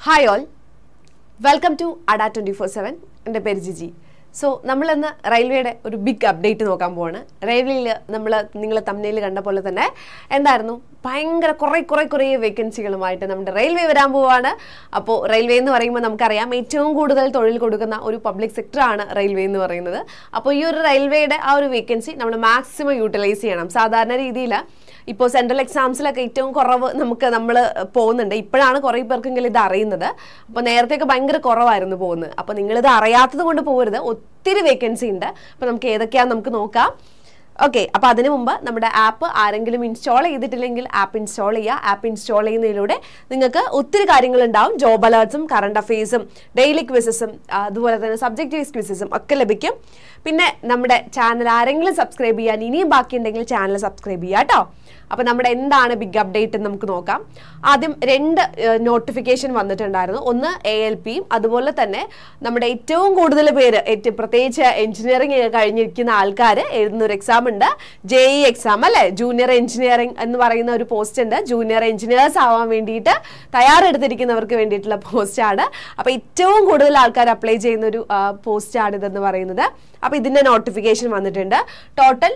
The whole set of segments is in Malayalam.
Hi all, welcome to ADA 24/7. എൻ്റെ പേര് ജിജി. സോ നമ്മളിന്ന് റെയിൽവേയുടെ ഒരു ബിഗ് അപ്ഡേറ്റ് നോക്കാൻ പോവാണ്. റെയിൽവേയിൽ നിങ്ങൾ തമ്മിൽ കണ്ട പോലെ തന്നെ എന്തായിരുന്നു ഭയങ്കര കുറേ വേക്കൻസികളുമായിട്ട് നമ്മുടെ റെയിൽവേ വരാൻ പോവാണ്. അപ്പോൾ റെയിൽവേ എന്ന് പറയുമ്പോൾ നമുക്കറിയാം ഏറ്റവും കൂടുതൽ തൊഴിൽ കൊടുക്കുന്ന ഒരു പബ്ലിക് സെക്ടറാണ് റെയിൽവേ എന്ന് പറയുന്നത്. അപ്പോൾ ഈ ഒരു റെയിൽവേയുടെ ആ ഒരു വേക്കൻസി നമ്മൾ മാക്സിമം യൂട്ടിലൈസ് ചെയ്യണം. സാധാരണ രീതിയിൽ ഇപ്പോൾ സെൻട്രൽ എക്സാംസിലൊക്കെ ഏറ്റവും കുറവ് നമ്മൾ പോകുന്നുണ്ട്. ഇപ്പോഴാണ് കുറേ പേർക്കെങ്കിലും ഇത് അറിയുന്നത്. അപ്പോൾ നേരത്തെയൊക്കെ ഭയങ്കര കുറവായിരുന്നു പോകുന്നത്. അപ്പോൾ നിങ്ങളിത് അറിയാത്തത് കൊണ്ട് പോകരുത്, ഒത്തിരി വേക്കൻസി ഉണ്ട്. അപ്പോൾ നമുക്ക് ഏതൊക്കെയാണെന്ന് നമുക്ക് നോക്കാം. ഓക്കെ, അപ്പോൾ അതിനു മുമ്പ് നമ്മുടെ ആപ്പ് ആരെങ്കിലും ഇൻസ്റ്റാൾ ചെയ്തിട്ടില്ലെങ്കിൽ ആപ്പ് ഇൻസ്റ്റാൾ ചെയ്യുക. ആപ്പ് ഇൻസ്റ്റാൾ ചെയ്യുന്നതിലൂടെ നിങ്ങൾക്ക് ഒത്തിരി കാര്യങ്ങളുണ്ടാവും. ജോബ് അലേർട്സും കറണ്ട് അഫെയർസും ഡെയിലി ക്വിസസും അതുപോലെ തന്നെ സബ്ജക്റ്റീവ് ക്വിസസും ഒക്കെ ലഭിക്കും. പിന്നെ നമ്മുടെ ചാനൽ ആരെങ്കിലും സബ്സ്ക്രൈബ് ചെയ്യാൻ ഇനിയും ബാക്കിയുണ്ടെങ്കിൽ ചാനൽ സബ്സ്ക്രൈബ് ചെയ്യുക കേട്ടോ. അപ്പോൾ നമ്മുടെ എന്താണ് ബിഗ് അപ്ഡേറ്റ് എന്ന് നമുക്ക് നോക്കാം. ആദ്യം 2 നോട്ടിഫിക്കേഷൻ വന്നിട്ടുണ്ടായിരുന്നു. ഒന്ന് ALPയും അതുപോലെ തന്നെ നമ്മുടെ ഏറ്റവും കൂടുതൽ പേര് പ്രത്യേകിച്ച് എഞ്ചിനീയറിംഗ് കഴിഞ്ഞിരിക്കുന്ന ആൾക്കാർ എഴുതുന്ന ഒരു എക്സാം ഉണ്ട്, JEE എക്സാം അല്ലേ. ജൂനിയർ എഞ്ചിനീയറിംഗ് എന്ന് പറയുന്ന ഒരു പോസ്റ്റ് ഉണ്ട്. ജൂനിയർ എഞ്ചിനീയേഴ്സ് ആവാൻ വേണ്ടിയിട്ട് തയ്യാറെടുത്തിരിക്കുന്നവർക്ക് വേണ്ടിയിട്ടുള്ള പോസ്റ്റാണ്. അപ്പോൾ ഏറ്റവും കൂടുതൽ ആൾക്കാർ അപ്ലൈ ചെയ്യുന്ന ഒരു പോസ്റ്റാണിതെന്ന് പറയുന്നത്. അപ്പോൾ ഇതിൻ്റെ നോട്ടിഫിക്കേഷൻ വന്നിട്ടുണ്ട്. ടോട്ടൽ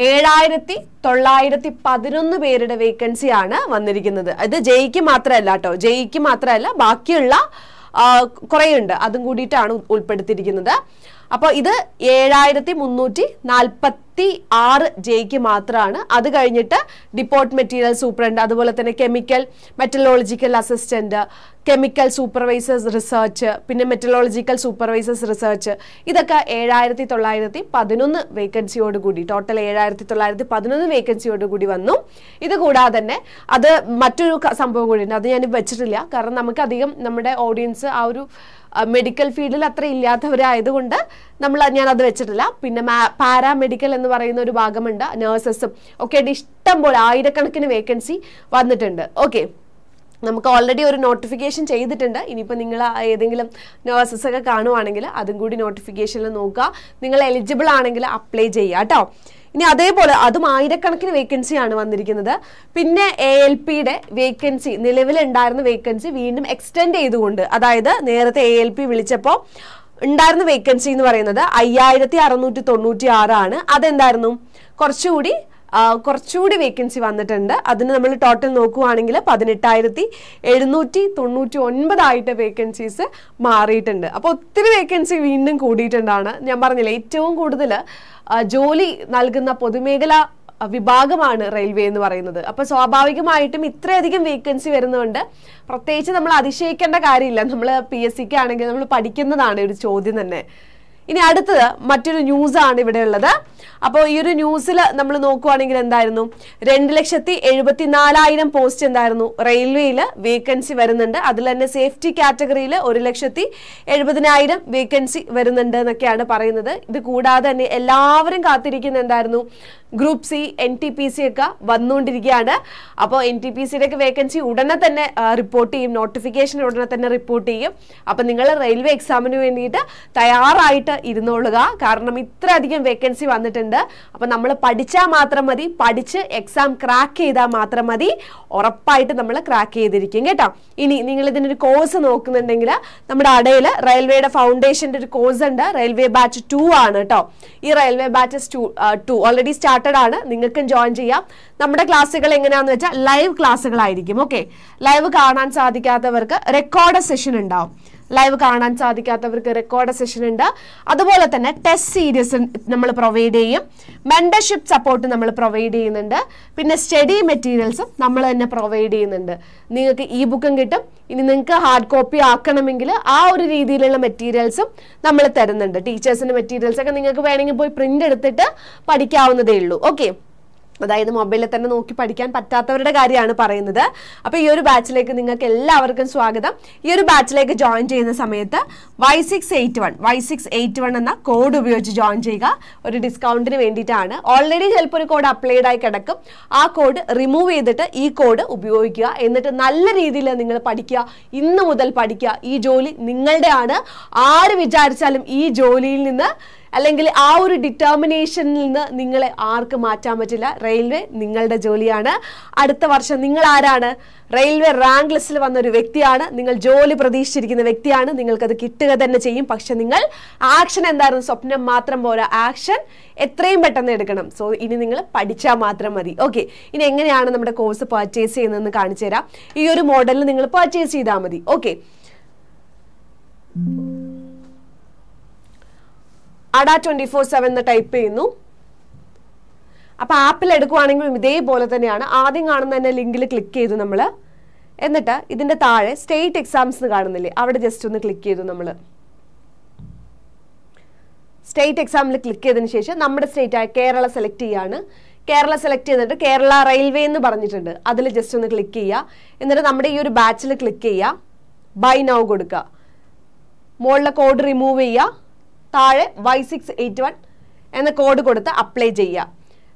7,911 പേരുടെ വേക്കൻസിയാണ് വന്നിരിക്കുന്നത്. ഇത് JEEക്ക് മാത്രമല്ല കേട്ടോ, JEEക്ക് മാത്രമല്ല ബാക്കിയുള്ള കുറേ ഉണ്ട്, അതും കൂടിയിട്ടാണ് ഉൾപ്പെടുത്തിയിരിക്കുന്നത്. അപ്പോൾ ഇത് 7,346 JEEക്ക് മാത്രമാണ്. അത് കഴിഞ്ഞിട്ട് ഡിപ്പോർട്ട് മെറ്റീരിയൽ സൂപ്രണ്ട്, അതുപോലെ തന്നെ chemical metallurgical assistant, chemical supervisors research, പിന്നെ മെറ്റലോജിക്കൽ സൂപ്പർവൈസേഴ്സ് റിസർച്ച്, ഇതൊക്കെ 7,911 വേക്കൻസിയോട് കൂടി ടോട്ടൽ 7,911 വേക്കൻസിയോട് കൂടി വന്നു. ഇത് കൂടാതെ തന്നെ അത് മറ്റൊരു സംഭവം കൂടിയുണ്ട്, അത് ഞാൻ വെച്ചിട്ടില്ല. കാരണം നമുക്കധികം നമ്മുടെ ഓഡിയൻസ് ആ ഒരു മെഡിക്കൽ ഫീൽഡിൽ അത്ര ഇല്ലാത്തവരായതുകൊണ്ട് ഞാനത് വെച്ചിട്ടില്ല. പിന്നെ പാരാമെഡിക്കൽ എന്ന് പറയുന്ന ഒരു ഭാഗമുണ്ട്, നഴ്സസും ഒക്കെ ആയിട്ട് ഇഷ്ടം പോലെ ആയിരക്കണക്കിന് വേക്കൻസി വന്നിട്ടുണ്ട്. ഓക്കെ, നമുക്ക് ഓൾറെഡി ഒരു നോട്ടിഫിക്കേഷൻ ചെയ്തിട്ടുണ്ട്. ഇനിയിപ്പോൾ നിങ്ങൾ ഏതെങ്കിലും നഴ്സസ് ഒക്കെ കാണുവാണെങ്കിൽ അതും കൂടി നോട്ടിഫിക്കേഷനിൽ നോക്കുക. നിങ്ങൾ എലിജിബിൾ ആണെങ്കിൽ അപ്ലൈ ചെയ്യുക കേട്ടോ. ഇനി അതേപോലെ അതും ആയിരക്കണക്കിന് വേക്കൻസിയാണ് വന്നിരിക്കുന്നത്. പിന്നെ ALPയുടെ വേക്കൻസി, നിലവിലുണ്ടായിരുന്ന വേക്കൻസി വീണ്ടും എക്സ്റ്റെൻഡ് ചെയ്തുകൊണ്ട്, അതായത് നേരത്തെ ALP വിളിച്ചപ്പോൾ ഉണ്ടായിരുന്ന വേക്കൻസി എന്ന് പറയുന്നത് 5,696 ആണ്. അതെന്തായിരുന്നു കുറച്ചുകൂടി വേക്കൻസി വന്നിട്ടുണ്ട്. അതിന് നമ്മൾ ടോട്ടൽ നോക്കുവാണെങ്കിൽ 18,799 ആയിട്ട് വേക്കൻസീസ് മാറിയിട്ടുണ്ട്. അപ്പോൾ ഒത്തിരി വേക്കൻസി വീണ്ടും കൂടിയിട്ടുണ്ടാണ്. ഞാൻ പറഞ്ഞില്ല, ഏറ്റവും കൂടുതൽ ജോലി നൽകുന്ന പൊതുമേഖല വിഭാഗമാണ് റെയിൽവേ എന്ന് പറയുന്നത്. അപ്പോൾ സ്വാഭാവികമായിട്ടും ഇത്രയധികം വേക്കൻസി വരുന്നതുകൊണ്ട് പ്രത്യേകിച്ച് നമ്മൾ അതിശയിക്കേണ്ട കാര്യമില്ല. നമ്മൾ PSCക്ക് ആണെങ്കിൽ നമ്മൾ പഠിക്കുന്നതാണ് ഒരു ചോദ്യം തന്നെ. ഇനി അടുത്തത് മറ്റൊരു ന്യൂസാണ് ഇവിടെ ഉള്ളത്. അപ്പോൾ ഈ ഒരു ന്യൂസിൽ നമ്മൾ നോക്കുവാണെങ്കിൽ എന്തായിരുന്നു, 2,74,000 പോസ്റ്റ് എന്തായിരുന്നു റെയിൽവേയിൽ വേക്കൻസി വരുന്നുണ്ട്. അതിൽ തന്നെ സേഫ്റ്റി കാറ്റഗറിയിൽ 1,70,000 വേക്കൻസി വരുന്നുണ്ട് എന്നൊക്കെയാണ് പറയുന്നത്. ഇത് കൂടാതെ തന്നെ എല്ലാവരും കാത്തിരിക്കുന്ന എന്തായിരുന്നു, ഗ്രൂപ്പ് C, NTPC ഒക്കെ വന്നുകൊണ്ടിരിക്കുകയാണ്. അപ്പോൾ NTPCയുടെ ഒക്കെ വേക്കൻസി ഉടനെ തന്നെ റിപ്പോർട്ട് ചെയ്യും, നോട്ടിഫിക്കേഷൻ ഉടനെ തന്നെ റിപ്പോർട്ട് ചെയ്യും. അപ്പം നിങ്ങൾ റെയിൽവേ എക്സാമിന് വേണ്ടിയിട്ട് തയ്യാറായിട്ട് ഇരുന്നോളുക. കാരണം ഇത്രയധികം വേക്കൻസി വന്നിട്ടുണ്ട്. അപ്പം നമ്മൾ പഠിച്ചാൽ മാത്രം മതി, പഠിച്ച് എക്സാം ക്രാക്ക് ചെയ്താൽ മാത്രം മതി, ഉറപ്പായിട്ട് നമ്മൾ ക്രാക്ക് ചെയ്തിരിക്കും കേട്ടോ. ഇനി നിങ്ങൾ ഇതിനൊരു കോഴ്സ് നോക്കുന്നുണ്ടെങ്കിൽ നമ്മുടെ അടയിൽ റെയിൽവേയുടെ ഫൗണ്ടേഷൻ്റെ ഒരു കോഴ്സ് ഉണ്ട്, റെയിൽവേ ബാച്ച് 2 ആണ് കേട്ടോ. ഈ റെയിൽവേ ബാച്ച് 2 ഓൾറെഡി സ്റ്റാർട്ടഡ് ആണ്, നിങ്ങൾക്കും ജോയിൻ ചെയ്യാം. നമ്മുടെ ക്ലാസ്സുകൾ എങ്ങനെയാണെന്ന് വെച്ചാൽ ലൈവ് ക്ലാസ്സുകളായിരിക്കും. ഓക്കെ, ലൈവ് കാണാൻ സാധിക്കാത്തവർക്ക് റെക്കോർഡ് സെഷൻ ഉണ്ടാവും. ലൈവ് കാണാൻ സാധിക്കാത്തവർക്ക് റെക്കോർഡ് സെഷൻ ഉണ്ട്. അതുപോലെ തന്നെ ടെസ്റ്റ് സീരീസ് നമ്മൾ പ്രൊവൈഡ് ചെയ്യും. മെന്റർഷിപ്പ് സപ്പോർട്ട് നമ്മൾ പ്രൊവൈഡ് ചെയ്യുന്നുണ്ട്. പിന്നെ സ്റ്റഡി മെറ്റീരിയൽസും നമ്മൾ തന്നെ പ്രൊവൈഡ് ചെയ്യുന്നുണ്ട്. നിങ്ങൾക്ക് ബുക്കും കിട്ടും. ഇനി നിങ്ങൾക്ക് ഹാർഡ് കോപ്പി ആക്കണമെങ്കിൽ ആ ഒരു രീതിയിലുള്ള മെറ്റീരിയൽസും നമ്മൾ തരുന്നുണ്ട്. ടീച്ചേഴ്സിൻ്റെ മെറ്റീരിയൽസ് ഒക്കെ നിങ്ങൾക്ക് വേണമെങ്കിൽ പോയി പ്രിന്റ് എടുത്തിട്ട് പഠിക്കാവുന്നതേ ഉള്ളൂ. ഓക്കെ, അതായത് മൊബൈലിൽ തന്നെ നോക്കി പഠിക്കാൻ പറ്റാത്തവരുടെ കാര്യമാണ് പറയുന്നത്. അപ്പോൾ ഈ ഒരു ബാച്ചിലേക്ക് നിങ്ങൾക്ക് എല്ലാവർക്കും സ്വാഗതം. ഈ ഒരു ബാച്ചിലേക്ക് ജോയിൻ ചെയ്യുന്ന സമയത്ത് Y681 എന്ന കോഡ് ഉപയോഗിച്ച് ജോയിൻ ചെയ്യുക. ഒരു ഡിസ്കൗണ്ടിന് വേണ്ടിയിട്ടാണ്. ഓൾറെഡി ചിലപ്പോൾ ഒരു കോഡ് അപ്ലൈഡ് ആയി കിടക്കും. ആ കോഡ് റിമൂവ് ചെയ്തിട്ട് ഈ കോഡ് ഉപയോഗിക്കുക. എന്നിട്ട് നല്ല രീതിയിൽ നിങ്ങൾ പഠിക്കുക. ഇന്ന് മുതൽ പഠിക്കുക. ഈ ജോലി നിങ്ങളുടെ ആണ്. ആര് വിചാരിച്ചാലും ഈ ജോലിയിൽ നിന്ന് അല്ലെങ്കിൽ ആ ഒരു ഡിറ്റർമിനേഷനിൽ നിന്ന് നിങ്ങളെ ആർക്ക് മാറ്റാൻ പറ്റില്ല. റെയിൽവേ നിങ്ങളുടെ ജോലിയാണ്. അടുത്ത വർഷം നിങ്ങൾ ആരാണ്? റെയിൽവേ റാങ്ക് ലിസ്റ്റിൽ വന്ന ഒരു വ്യക്തിയാണ്. നിങ്ങൾ ജോലി പ്രതീക്ഷിച്ചിരിക്കുന്ന വ്യക്തിയാണ്. നിങ്ങൾക്കത് കിട്ടുക തന്നെ ചെയ്യും. പക്ഷെ നിങ്ങൾ ആക്ഷൻ എന്തായിരുന്നു? സ്വപ്നം മാത്രം പോരാ, ആക്ഷൻ എത്രയും പെട്ടെന്ന് എടുക്കണം. സോ ഇനി നിങ്ങൾ പഠിച്ചാൽ മാത്രം മതി. ഓക്കെ, ഇനി എങ്ങനെയാണ് നമ്മുടെ കോഴ്സ് പർച്ചേസ് ചെയ്യുന്നതെന്ന് കാണിച്ചു തരാം. ഈ ഒരു മോഡലിൽ നിങ്ങൾ പർച്ചേസ് ചെയ്താൽ മതി. ഓക്കെ, ADA24/7 എന്ന് ടൈപ്പ് ചെയ്യുന്നു. അപ്പൊ ആപ്പിൽ എടുക്കുവാണെങ്കിലും ഇതേപോലെ തന്നെയാണ്. ആദ്യം കാണുന്ന തന്നെ ലിങ്കിൽ ക്ലിക്ക് ചെയ്തു നമ്മൾ. എന്നിട്ട് ഇതിന്റെ താഴെ സ്റ്റേറ്റ് എക്സാംസ് കാണുന്നില്ലേ, അവിടെ ജസ്റ്റ് ഒന്ന് ക്ലിക്ക് ചെയ്തു നമ്മൾ. സ്റ്റേറ്റ് എക്സാമിൽ ക്ലിക്ക് ചെയ്തതിന് ശേഷം നമ്മുടെ സ്റ്റേറ്റ് ആയ കേരള സെലക്ട് ചെയ്യാണ്. കേരള സെലക്ട് ചെയ്തിട്ട് കേരള റെയിൽവേ എന്ന് പറഞ്ഞിട്ടുണ്ട്, അതിൽ ജസ്റ്റ് ഒന്ന് ക്ലിക്ക് ചെയ്യുക. എന്നിട്ട് നമ്മുടെ ഈ ഒരു ബാച്ചിൽ ക്ലിക്ക് ചെയ്യുക, ബൈ നൗ കൊടുക്കുക, മുകളിലെ കോഡ് റിമൂവ് ചെയ്യുക, താഴെ Y681 എന്ന കോഡ് കൊടുത്ത് അപ്ലൈ ചെയ്യുക.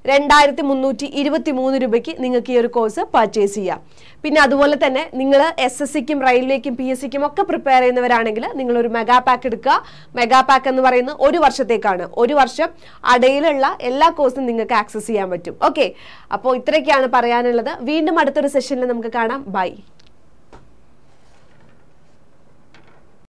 2323 രൂപയ്ക്ക് നിങ്ങൾക്ക് ഈ ഒരു കോഴ്സ് പർച്ചേസ് ചെയ്യാം. പിന്നെ അതുപോലെ തന്നെ നിങ്ങൾ SSCക്കും റെയിൽവേക്കും PSCക്കും ഒക്കെ പ്രിപ്പയർ ചെയ്യുന്നവരാണെങ്കിൽ നിങ്ങളൊരു മെഗാ പാക്ക് എടുക്കുക. മെഗാ പാക്ക് എന്ന് പറയുന്നത് 1 വർഷത്തേക്കാണ്. 1 വർഷം അടയിലുള്ള എല്ലാ കോഴ്സും നിങ്ങൾക്ക് ആക്സസ് ചെയ്യാൻ പറ്റും. ഓക്കെ, അപ്പോൾ ഇത്രയൊക്കെയാണ് പറയാനുള്ളത്. വീണ്ടും അടുത്തൊരു സെഷനിൽ നമുക്ക് കാണാം. ബൈ.